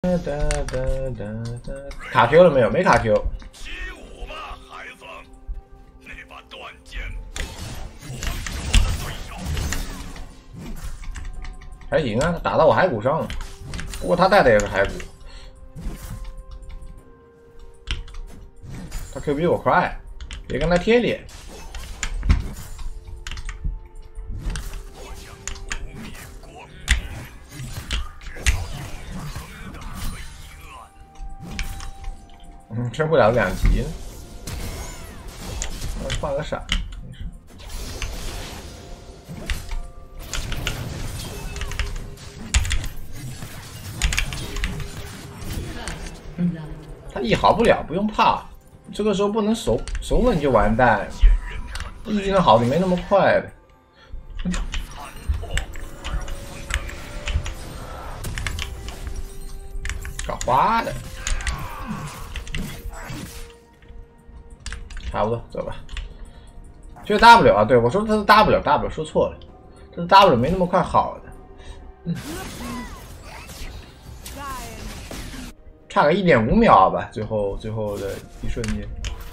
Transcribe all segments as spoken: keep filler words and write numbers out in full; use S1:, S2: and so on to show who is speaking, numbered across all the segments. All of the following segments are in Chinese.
S1: 哒哒哒哒，卡 Q 了没有？没卡 Q。
S2: 起舞吧，孩子！那把断剑，
S1: 还行啊，打到我骸骨上了。不过他带的也是骸骨。他 Q 比我快，别跟他贴脸。 嗯，撑不了两级呢。换个闪，没事。嗯，他一好不了，不用怕。这个时候不能熟熟了你就完蛋。一技能好的没那么快的。嗯、搞花的。 差不多，走吧。这个 W 啊，对我说它是 W，W 说错了，这是 W 没那么快好的，嗯、差个一点五秒吧，最后最后的一瞬间。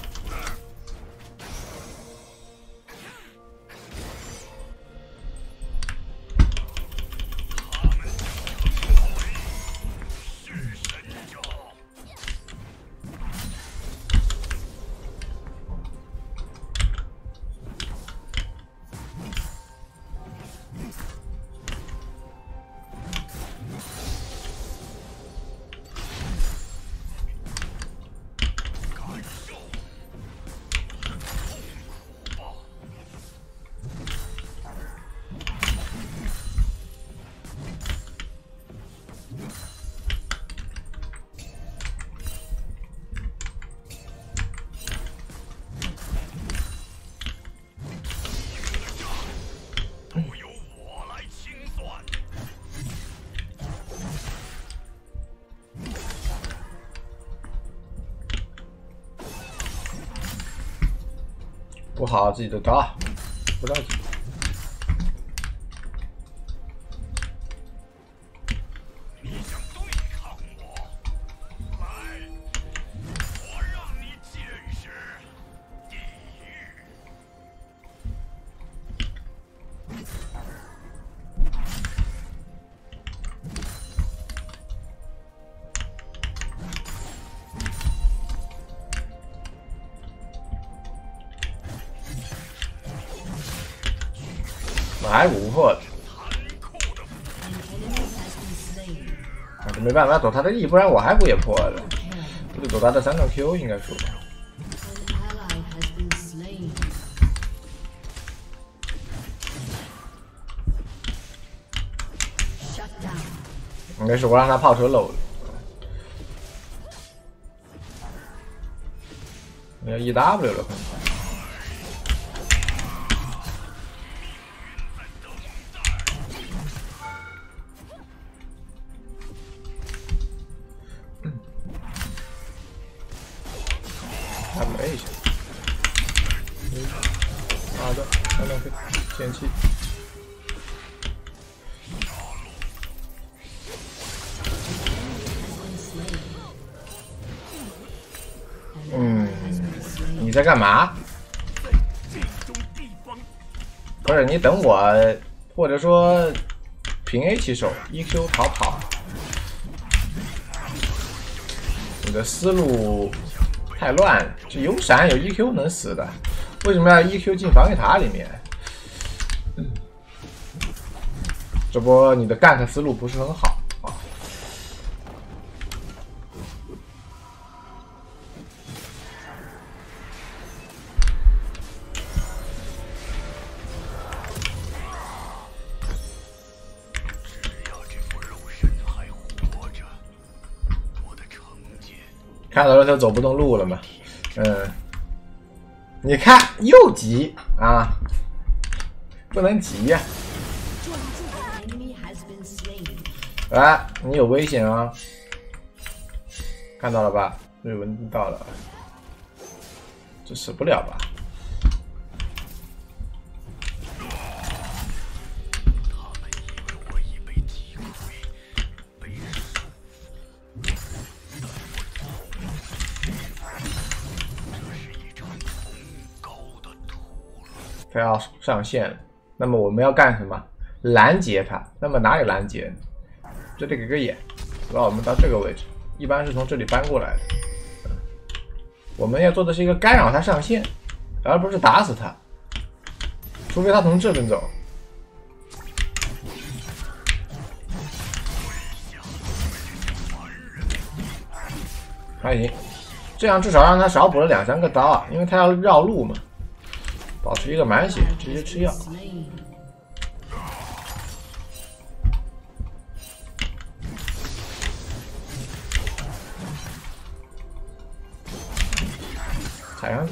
S1: 不好，自己的刀，不着急。
S2: 你想对抗我？来，我让你见识地狱。
S1: 骸骨不破的，那就没办法走他的 E， 不然我骸骨也破了。不是走他的三段 Q 应该说。没事，我让他炮车漏了。要 E W 了，可能。 W 一下，好的，三两 K， 减气。嗯，你在干嘛？不是你等我，或者说平 A 起手 ，E Q 逃跑。你的思路。 太乱了，这有闪有 E Q 能死的，为什么要 E Q 进防御塔里面？嗯、这波你的 gank 思路不是很好啊。
S2: 只要这副肉身还活着，我的成绩。
S1: 看到了他走不动路了嘛？嗯，你看又急啊，不能急呀、啊！哎，你有危险啊！看到了吧？瑞文到了，这死不了吧？
S2: 他们以为我已被击溃，被束缚。
S1: 他要上线了。那么我们要干什么？拦截他。那么哪里拦截？这里给个眼，让我们到这个位置，一般是从这里搬过来的。我们要做的是一个干扰他上线，而不是打死他，除非他从这边走。还行，这样至少让他少补了两三个刀啊，因为他要绕路嘛。保持一个满血，直接吃药。踩上去，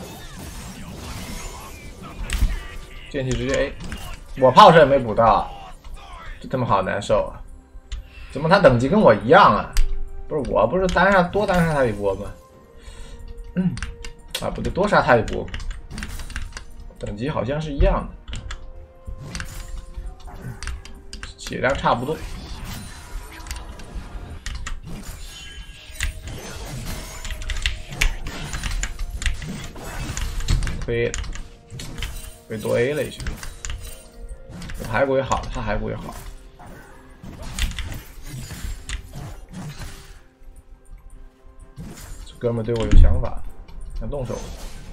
S1: 剑气直接 A， 我炮车也没补到，这他妈好难受啊！怎么他等级跟我一样啊？不是我不是单杀多单杀他一波吗？嗯，啊不对，多杀他一波，等级好像是一样的，血量差不多。亏了，被多 A 了一下。我骸骨也好了，他骸骨也好了。这哥们对我有想法，想动手了。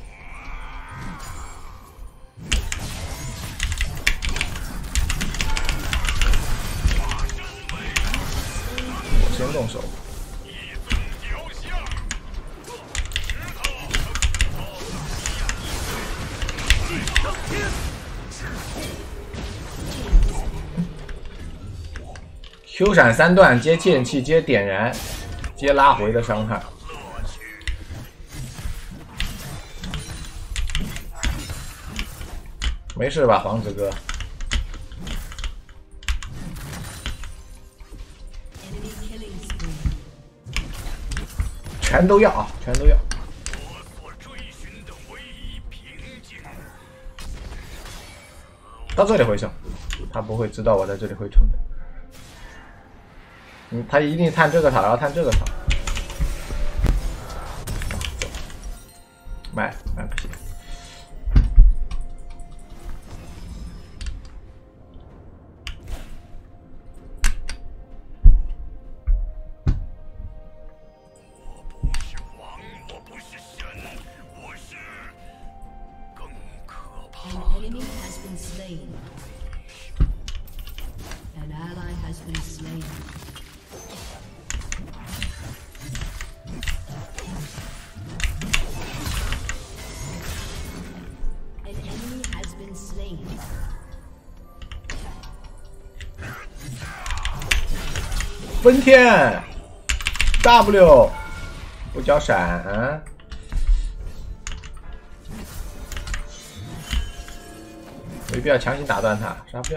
S1: 我先动手。Q 闪三段接剑气接点燃接拉回的伤害，没事吧，皇子哥？全都要啊，全都要。到这里回城，他不会知道我在这里回城的。嗯，他一定探这个塔，然后探这个塔。走，卖卖不行。
S2: 我不是王，我不是神，我是更可怕的。
S3: An enemy has been slain. An ally has been slain. An enemy has been slain.
S1: 分天 W 不交闪、啊，没必要强行打断他，杀不掉。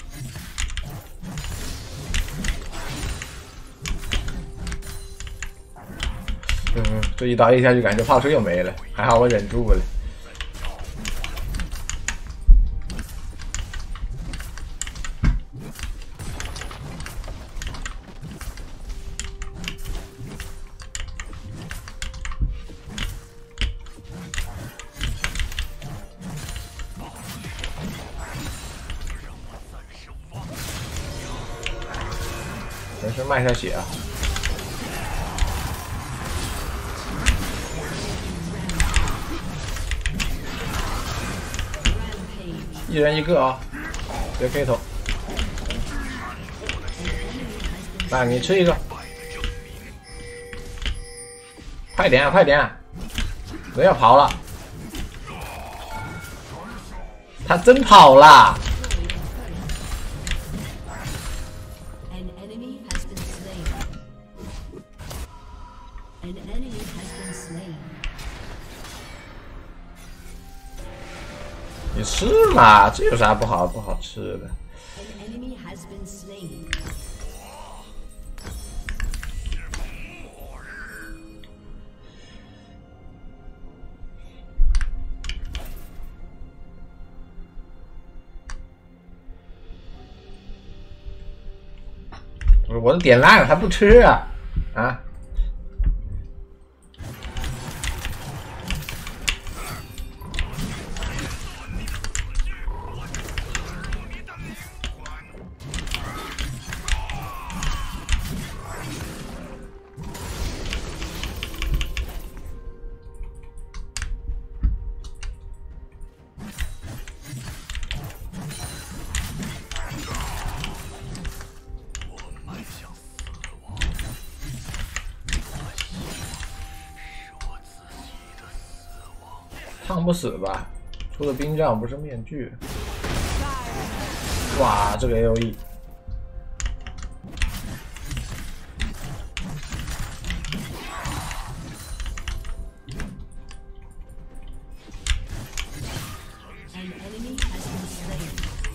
S1: 嗯，这一刀一下就感觉炮车又没了，还好我忍住了。没事，卖一下血啊。一人一个啊，别 K 头。来，你吃一个，快点啊，快点啊！人要跑了，他真跑了。
S3: An enemy has been slain. An enemy has been slain.
S1: 你吃嘛，这有啥不好不好吃的？
S3: An enemy has been slain. 我都点烂了，还不吃啊？啊！
S1: 烫不死吧？出的冰杖不是面具。哇，这个 A O E。
S3: An enemy has been slain.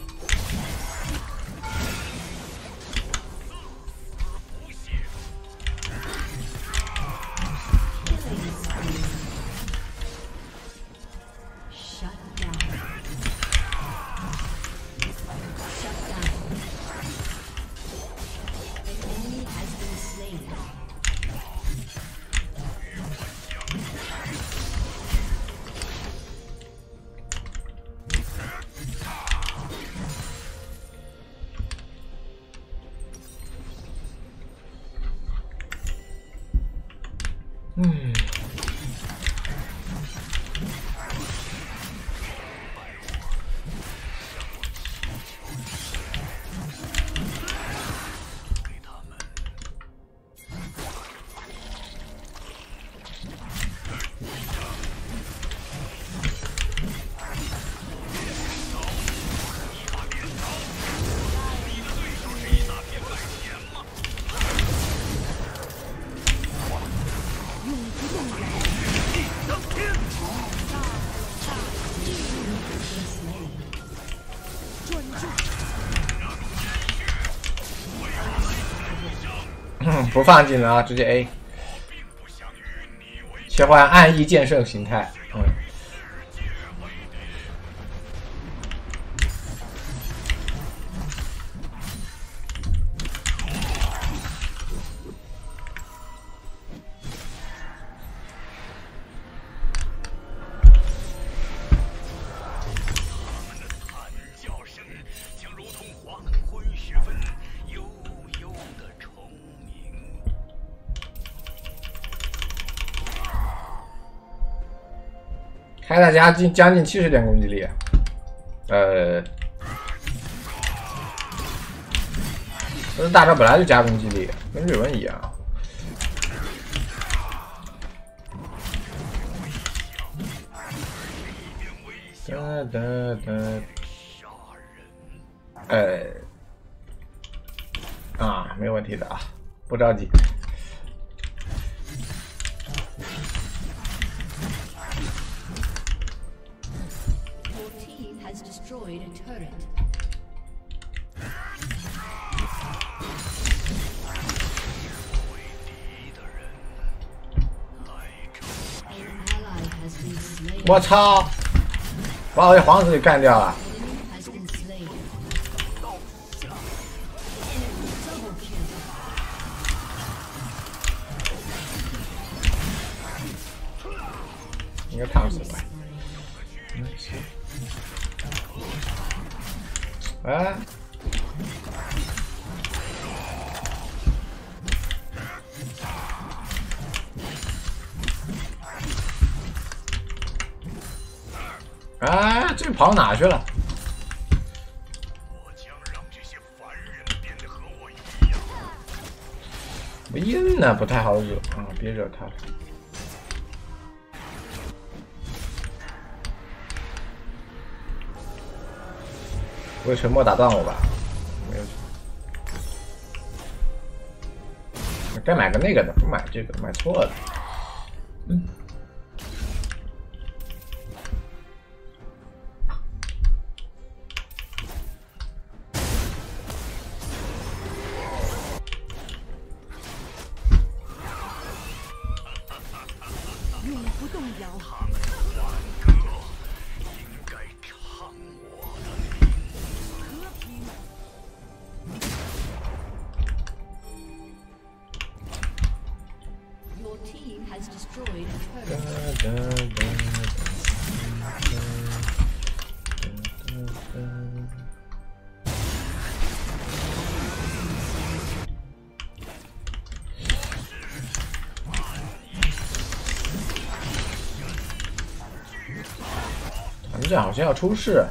S3: Killing spree. Shut down. Shut down. An enemy has been slain.
S1: Hmm. 不放技能啊，直接 A， 切换暗翼剑圣形态。嗯，开大家近将近七十点攻击力，呃，这大招本来就加攻击力，跟瑞文一样。哒哒哒，呃，啊，没有问题的啊，不着急。
S3: Destroyed a turret. An ally has been slain.
S1: 我操！把我这皇子给干掉了。
S3: Enemy has been slain. Double kill.
S1: 应该烫死吧？嗯，行。哎，哎，这跑哪去了？
S2: 我将让这些凡人变得和我一样。
S1: 我阴呢，不太好惹啊，别惹他了。不会沉默打断我吧？没有。该买个那个的，不买这个，买错了。嗯。
S4: 永不动摇。
S2: 他们的欢歌应该唱我的名。
S4: 和平。
S3: Your team has destroyed a
S1: 哒
S3: turret.
S1: 哒哒哒哒咱们这好像要出事。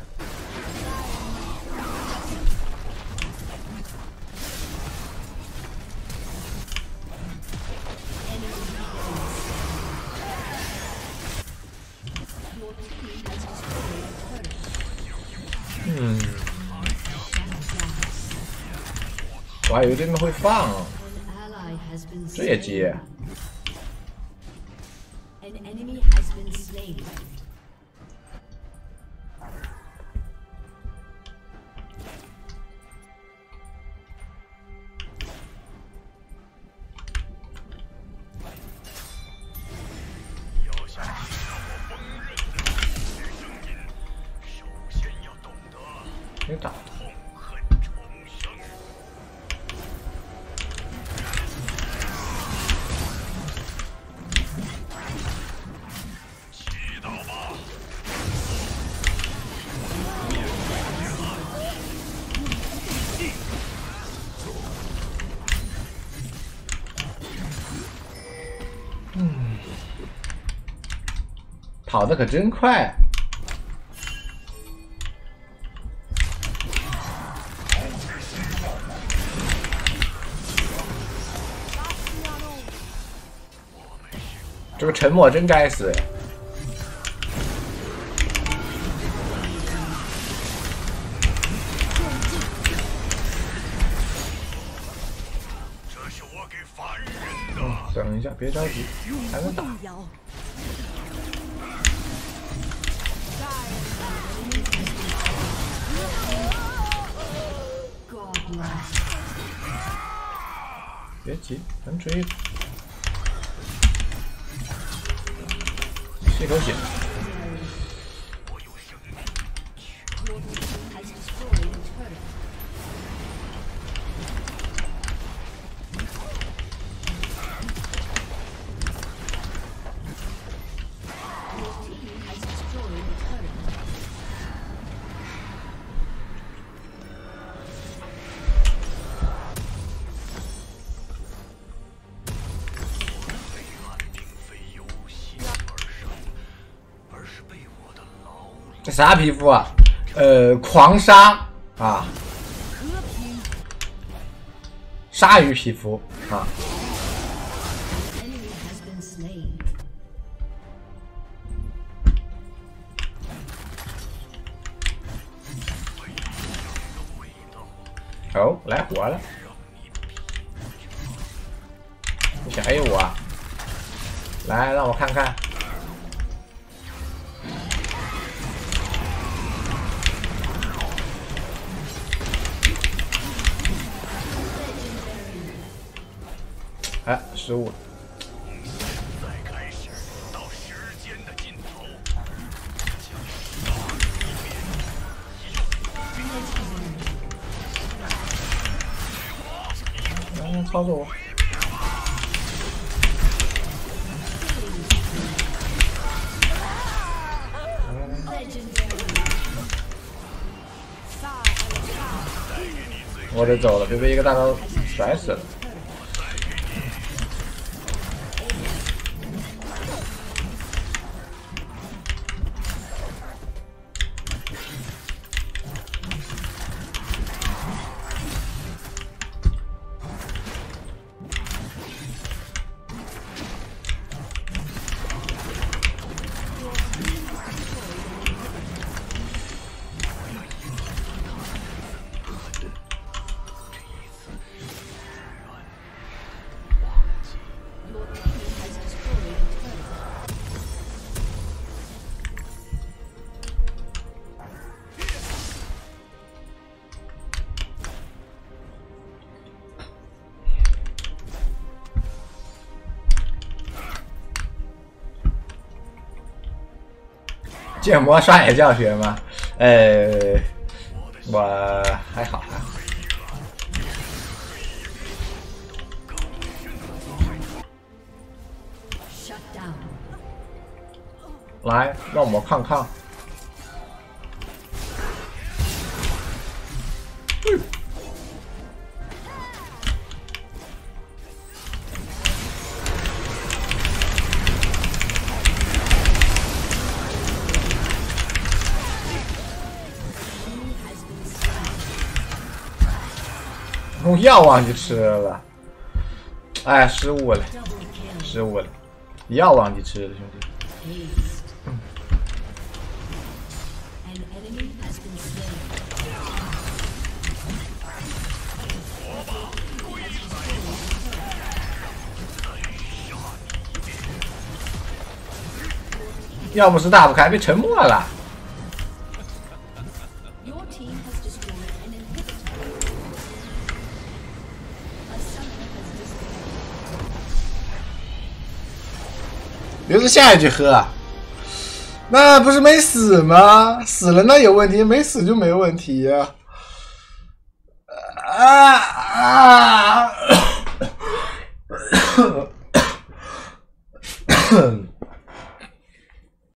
S3: Your team
S1: 还以为对面会放、啊，
S3: An ally has been
S1: 这也
S3: slain.
S1: 接。
S3: An enemy has been slain.
S2: 要想听到我锋刃的声音，首先要懂得
S1: 别打，
S2: 痛恨重生。祈祷吧。
S1: 跑得可真快。这个沉默真该死。
S2: 这是我给凡人的。
S1: 等一下，别着急，还能打。
S4: 动摇。
S3: Godlike.
S1: 别急，咱追。吸口血。
S2: 我有生命。
S3: Your team has destroyed a turret. Your team has destroyed a turret.
S2: 黑暗并非由心而生，而是被我的劳碌。
S1: 这啥皮肤啊？呃，狂鲨啊，鲨鱼皮肤啊。
S3: Enemy has been slain.
S1: 哦，来活了！你想 A 我啊？来，让我看看。哎，失误了。
S2: 再开始到时间的尽头，
S1: 嗯，操作我。我得走了，别被一个大招甩死了。建模刷野教学吗？呃，我还好还好。
S3: Shut down.
S1: 来，让我看看。嗯 我药忘记吃了，哎，失误了，
S3: Double kill.
S1: 失误了，药忘记吃了，兄弟。
S3: Aced. An enemy has been slain.
S1: 要不是打不开，被沉默了。
S3: Your team has destroyed an inhibitor. A summoner has disconnected.
S5: 留着下一局喝啊。那不是没死吗？死了那有问题，没死就没问题呀、啊。啊啊！